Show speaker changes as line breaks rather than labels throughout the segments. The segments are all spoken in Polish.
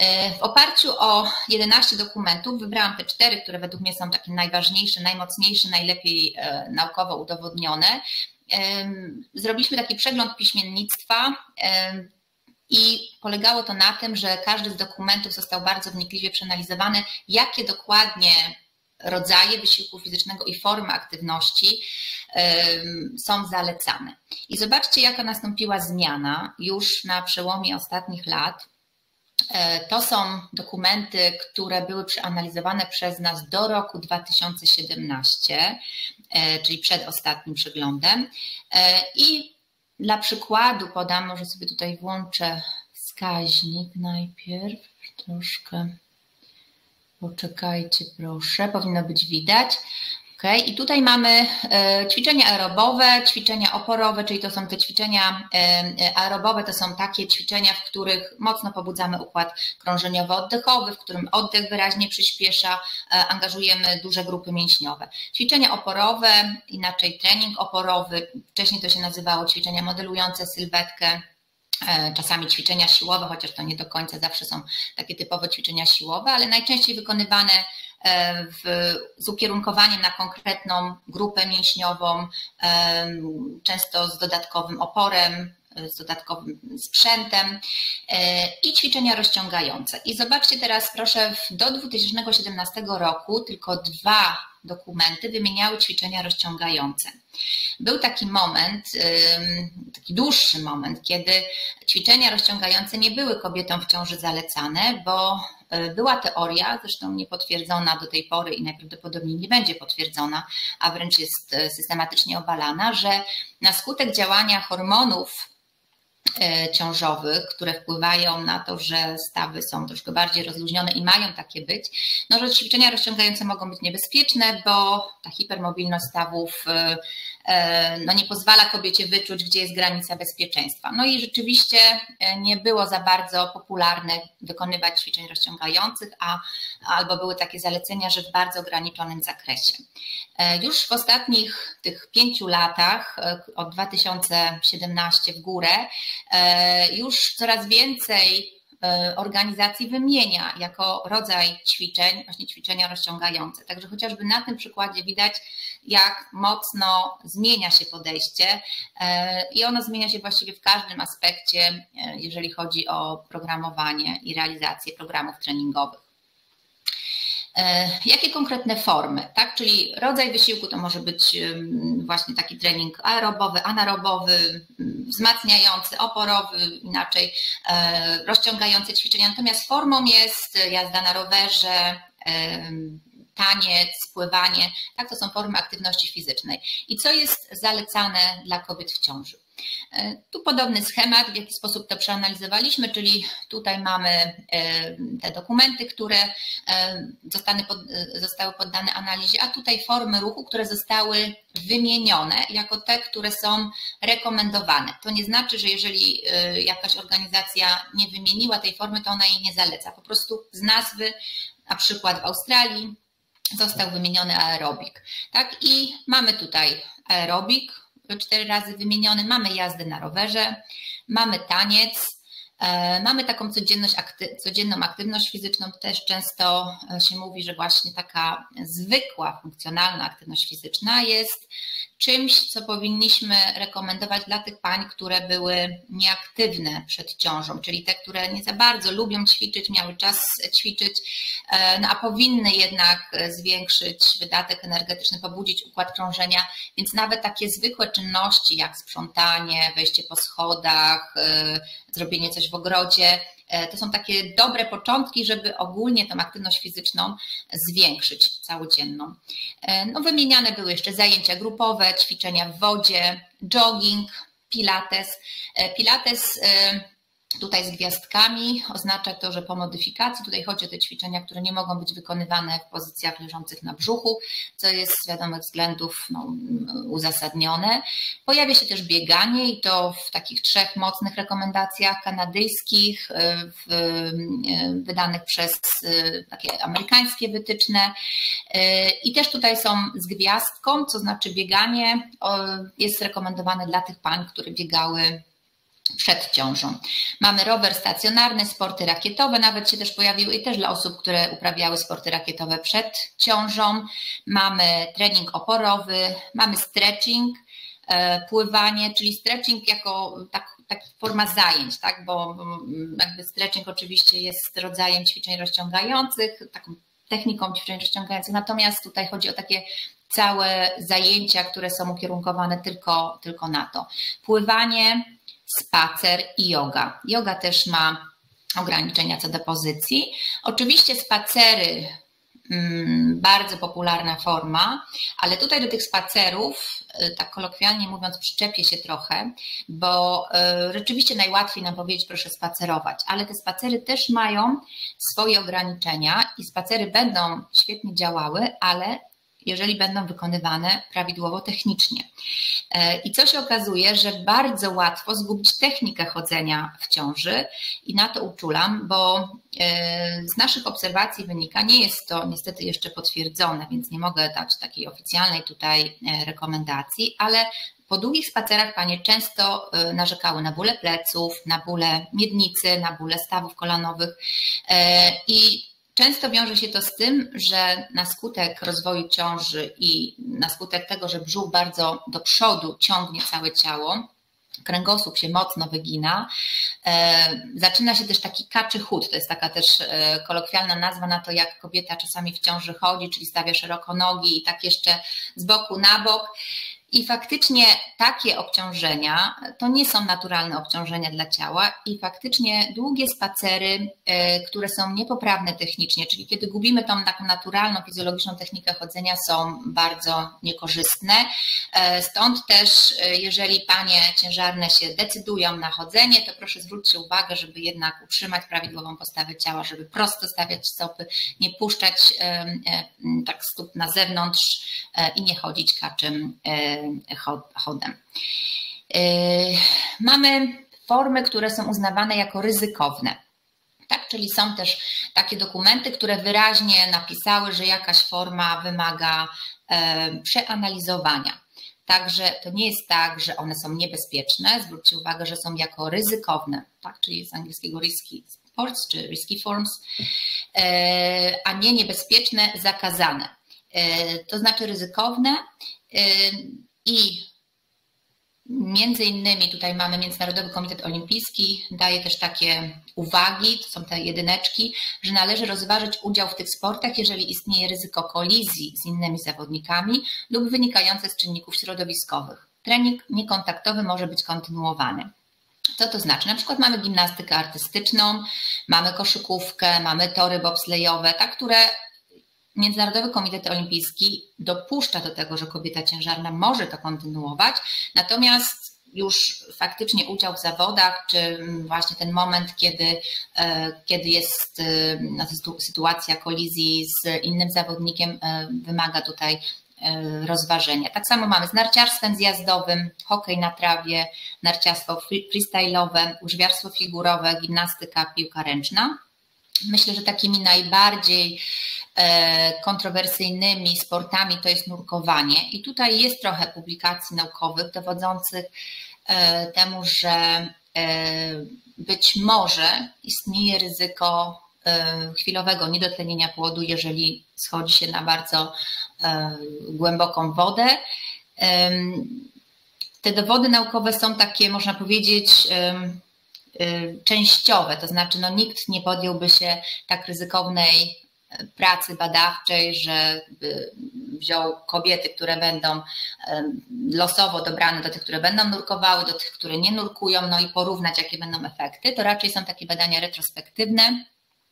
W oparciu o 11 dokumentów wybrałam te 4, które według mnie są takie najważniejsze, najmocniejsze, najlepiej naukowo udowodnione. Zrobiliśmy taki przegląd piśmiennictwa i polegało to na tym, że każdy z dokumentów został bardzo wnikliwie przeanalizowany, jakie dokładnie rodzaje wysiłku fizycznego i formy aktywności są zalecane. I zobaczcie, jaka nastąpiła zmiana już na przełomie ostatnich lat. To są dokumenty, które były przeanalizowane przez nas do roku 2017, czyli przed ostatnim przeglądem. I dla przykładu podam, może sobie tutaj włączę wskaźnik najpierw, troszkę. Poczekajcie proszę, powinno być widać. Okay. I tutaj mamy ćwiczenia aerobowe, ćwiczenia oporowe, czyli to są te ćwiczenia aerobowe, to są takie ćwiczenia, w których mocno pobudzamy układ krążeniowo-oddechowy, w którym oddech wyraźnie przyspiesza, angażujemy duże grupy mięśniowe. Ćwiczenia oporowe, inaczej trening oporowy, wcześniej to się nazywało ćwiczenia modelujące sylwetkę, czasami ćwiczenia siłowe, chociaż to nie do końca zawsze są takie typowe ćwiczenia siłowe, ale najczęściej wykonywane z ukierunkowaniem na konkretną grupę mięśniową, często z dodatkowym oporem, z dodatkowym sprzętem i ćwiczenia rozciągające. I zobaczcie teraz proszę, do 2017 roku tylko 2 dokumenty wymieniały ćwiczenia rozciągające. Był taki moment, taki dłuższy moment, kiedy ćwiczenia rozciągające nie były kobietom w ciąży zalecane, bo była teoria, zresztą niepotwierdzona do tej pory i najprawdopodobniej nie będzie potwierdzona, a wręcz jest systematycznie obalana, że na skutek działania hormonów ciążowych, które wpływają na to, że stawy są troszkę bardziej rozluźnione i mają takie być, no, że ćwiczenia rozciągające mogą być niebezpieczne, bo ta hipermobilność stawów no, nie pozwala kobiecie wyczuć, gdzie jest granica bezpieczeństwa. No i rzeczywiście nie było za bardzo popularne wykonywać ćwiczeń rozciągających, albo były takie zalecenia, że w bardzo ograniczonym zakresie. Już w ostatnich tych 5 latach, od 2017 w górę, już coraz więcej organizacji wymienia jako rodzaj ćwiczeń właśnie ćwiczenia rozciągające. Także chociażby na tym przykładzie widać, jak mocno zmienia się podejście i ono zmienia się właściwie w każdym aspekcie, jeżeli chodzi o programowanie i realizację programów treningowych. Jakie konkretne formy, tak? Czyli rodzaj wysiłku to może być właśnie taki trening aerobowy, anaerobowy, wzmacniający, oporowy, inaczej rozciągający ćwiczenia. Natomiast formą jest jazda na rowerze, taniec, pływanie, tak? To są formy aktywności fizycznej. I co jest zalecane dla kobiet w ciąży? Tu podobny schemat, w jaki sposób to przeanalizowaliśmy, czyli tutaj mamy te dokumenty, które zostały poddane analizie, a tutaj formy ruchu, które zostały wymienione jako te, które są rekomendowane. To nie znaczy, że jeżeli jakaś organizacja nie wymieniła tej formy, to ona jej nie zaleca. Po prostu z nazwy, na przykład w Australii, został wymieniony aerobik. Tak? I mamy tutaj aerobik, 4 razy wymieniony, mamy jazdę na rowerze, mamy taniec, mamy taką codzienną aktywność fizyczną. Też często się mówi, że właśnie taka zwykła, funkcjonalna aktywność fizyczna jest czymś, co powinniśmy rekomendować dla tych pań, które były nieaktywne przed ciążą, czyli te, które nie za bardzo lubią ćwiczyć, miały czas ćwiczyć, no a powinny jednak zwiększyć wydatek energetyczny, pobudzić układ krążenia, więc nawet takie zwykłe czynności jak sprzątanie, wejście po schodach, zrobienie coś w ogrodzie, to są takie dobre początki, żeby ogólnie tą aktywność fizyczną zwiększyć całodzienną. No, wymieniane były jeszcze zajęcia grupowe, ćwiczenia w wodzie, jogging, pilates. Pilates tutaj z gwiazdkami oznacza to, że po modyfikacji, tutaj chodzi o te ćwiczenia, które nie mogą być wykonywane w pozycjach leżących na brzuchu, co jest z wiadomych względów uzasadnione. Pojawia się też bieganie i to w takich 3 mocnych rekomendacjach kanadyjskich, wydanych przez takie amerykańskie wytyczne. I też tutaj są z gwiazdką, co znaczy bieganie jest rekomendowane dla tych pań, które biegały przed ciążą. Mamy rower stacjonarny, sporty rakietowe, nawet się też pojawiły i też dla osób, które uprawiały sporty rakietowe przed ciążą. Mamy trening oporowy, mamy stretching, pływanie, czyli stretching jako taka forma zajęć, tak? Bo jakby stretching oczywiście jest rodzajem ćwiczeń rozciągających, taką techniką ćwiczeń rozciągających, natomiast tutaj chodzi o takie całe zajęcia, które są ukierunkowane tylko na to. Pływanie, spacer i yoga. Yoga też ma ograniczenia co do pozycji. Oczywiście spacery, bardzo popularna forma, ale tutaj do tych spacerów, tak kolokwialnie mówiąc, przyczepię się trochę, bo rzeczywiście najłatwiej nam powiedzieć, proszę spacerować, ale te spacery też mają swoje ograniczenia i spacery będą świetnie działały, ale jeżeli będą wykonywane prawidłowo technicznie. I co się okazuje, że bardzo łatwo zgubić technikę chodzenia w ciąży i na to uczulam, bo z naszych obserwacji wynika, nie jest to niestety jeszcze potwierdzone, więc nie mogę dać takiej oficjalnej tutaj rekomendacji, ale po długich spacerach panie często narzekały na bóle pleców, na bóle miednicy, na bóle stawów kolanowych i często wiąże się to z tym, że na skutek rozwoju ciąży i na skutek tego, że brzuch bardzo do przodu ciągnie całe ciało, kręgosłup się mocno wygina, zaczyna się też taki kaczy chód, to jest taka też kolokwialna nazwa na to, jak kobieta czasami w ciąży chodzi, czyli stawia szeroko nogi i tak jeszcze z boku na bok. I faktycznie takie obciążenia to nie są naturalne obciążenia dla ciała i faktycznie długie spacery, które są niepoprawne technicznie, czyli kiedy gubimy tą taką naturalną, fizjologiczną technikę chodzenia, są bardzo niekorzystne. Stąd też, jeżeli panie ciężarne się decydują na chodzenie, to proszę zwróćcie uwagę, żeby jednak utrzymać prawidłową postawę ciała, żeby prosto stawiać stopy, nie puszczać tak stóp na zewnątrz i nie chodzić kaczym chodem. Mamy formy, które są uznawane jako ryzykowne. Tak, czyli są też takie dokumenty, które wyraźnie napisały, że jakaś forma wymaga przeanalizowania. Także to nie jest tak, że one są niebezpieczne. Zwróćcie uwagę, że są jako ryzykowne, tak, czyli z angielskiego risky sports czy risky forms, a nie niebezpieczne, zakazane. To znaczy ryzykowne i między innymi tutaj mamy Międzynarodowy Komitet Olimpijski, daje też takie uwagi, to są te jedyneczki, że należy rozważyć udział w tych sportach, jeżeli istnieje ryzyko kolizji z innymi zawodnikami lub wynikające z czynników środowiskowych. Trening niekontaktowy może być kontynuowany. Co to znaczy? Na przykład mamy gimnastykę artystyczną, mamy koszykówkę, mamy tory bobslejowe, tak, które Międzynarodowy Komitet Olimpijski dopuszcza do tego, że kobieta ciężarna może to kontynuować, natomiast już faktycznie udział w zawodach, czy właśnie ten moment, kiedy jest sytuacja kolizji z innym zawodnikiem, wymaga tutaj rozważenia. Tak samo mamy z narciarstwem zjazdowym, hokej na trawie, narciarstwo freestyle'owe, łyżwiarstwo figurowe, gimnastyka, piłka ręczna. Myślę, że takimi najbardziej kontrowersyjnymi sportami to jest nurkowanie i tutaj jest trochę publikacji naukowych dowodzących temu, że być może istnieje ryzyko chwilowego niedotlenienia płodu, jeżeli schodzi się na bardzo głęboką wodę. Te dowody naukowe są takie, można powiedzieć, częściowe, to znaczy nikt nie podjąłby się tak ryzykownej pracy badawczej, że wziął kobiety, które będą losowo dobrane do tych, które będą nurkowały, do tych, które nie nurkują, i porównać, jakie będą efekty. To raczej są takie badania retrospektywne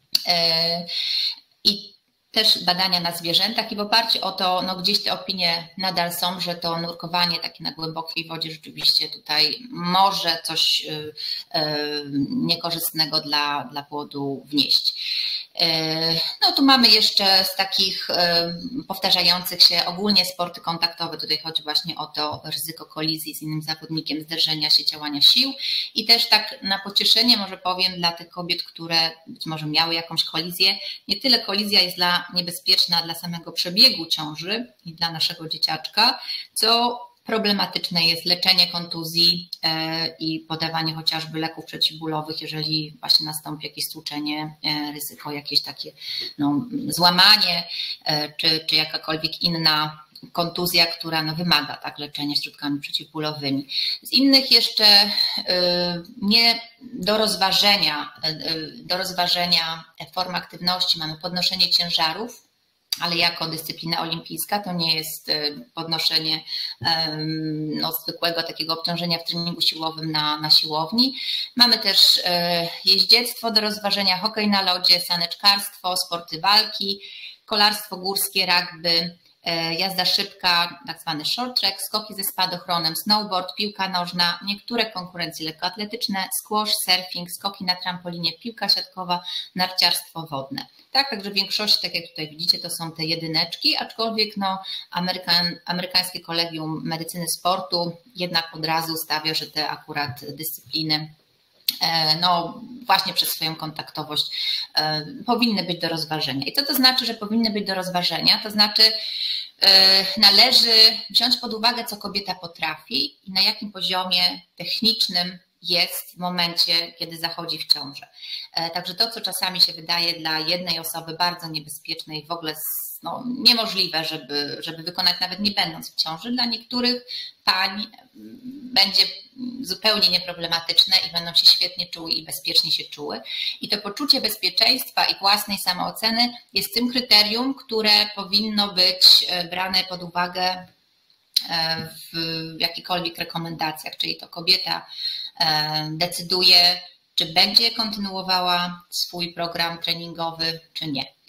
i też badania na zwierzętach i w oparciu o to, gdzieś te opinie nadal są, że to nurkowanie takie na głębokiej wodzie rzeczywiście tutaj może coś niekorzystnego dla płodu wnieść. Tu mamy jeszcze z takich powtarzających się ogólnie sporty kontaktowe. Tutaj chodzi właśnie o to ryzyko kolizji z innym zawodnikiem, zderzenia się, działania sił i też tak na pocieszenie może powiem dla tych kobiet, które być może miały jakąś kolizję, nie tyle kolizja jest niebezpieczna dla samego przebiegu ciąży i dla naszego dzieciaczka, co Problematyczne jest leczenie kontuzji i podawanie chociażby leków przeciwbólowych, jeżeli właśnie nastąpi jakieś stłuczenie, ryzyko jakieś takie złamanie czy jakakolwiek inna kontuzja, która wymaga tak leczenia środkami przeciwbólowymi. Z innych jeszcze nie do rozważenia form aktywności mamy podnoszenie ciężarów, ale jako dyscyplina olimpijska to nie jest podnoszenie zwykłego takiego obciążenia w treningu siłowym na siłowni. Mamy też jeździectwo do rozważenia, hokej na lodzie, saneczkarstwo, sporty walki, kolarstwo górskie, rugby, jazda szybka, tak zwany short track, skoki ze spadochronem, snowboard, piłka nożna, niektóre konkurencje lekkoatletyczne, squash, surfing, skoki na trampolinie, piłka siatkowa, narciarstwo wodne. Także w większości, tak jak tutaj widzicie, to są te jedyneczki, aczkolwiek amerykańskie Kolegium Medycyny Sportu jednak od razu stawia, że te akurat dyscypliny właśnie przez swoją kontaktowość powinny być do rozważenia. I co to znaczy, że powinny być do rozważenia? To znaczy należy wziąć pod uwagę, co kobieta potrafi i na jakim poziomie technicznym jest w momencie, kiedy zachodzi w ciążę. Także to, co czasami się wydaje dla jednej osoby bardzo niebezpieczne i w ogóle niemożliwe, żeby wykonać nawet nie będąc w ciąży, dla niektórych pań będzie zupełnie nieproblematyczne i będą się świetnie czuły i bezpiecznie się czuły. I to poczucie bezpieczeństwa i własnej samooceny jest tym kryterium, które powinno być brane pod uwagę w jakichkolwiek rekomendacjach, czyli to kobieta decyduje, czy będzie kontynuowała swój program treningowy, czy nie.